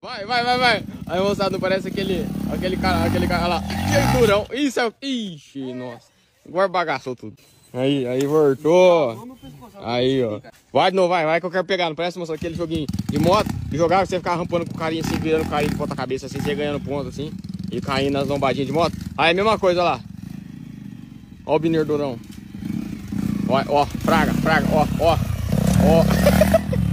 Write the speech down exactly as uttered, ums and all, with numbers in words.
Vai, vai, vai, vai. Aí, moçada, não parece aquele, aquele cara, aquele cara lá. Que durão. Isso é o... Ixi, nossa. Agora bagaçou tudo. Aí, aí voltou. Aí, ó. Vai de novo, vai, vai que eu quero pegar. Não parece, moça, aquele joguinho de moto. De jogar, você ficar rampando com o carinha assim, virando o carinha de ponta cabeça assim, você ganhando ponto assim. E caindo nas lombadinhas de moto. Aí, a mesma coisa lá. Ó o binerdurão. Ó, ó, fraga, fraga, ó, ó, ó.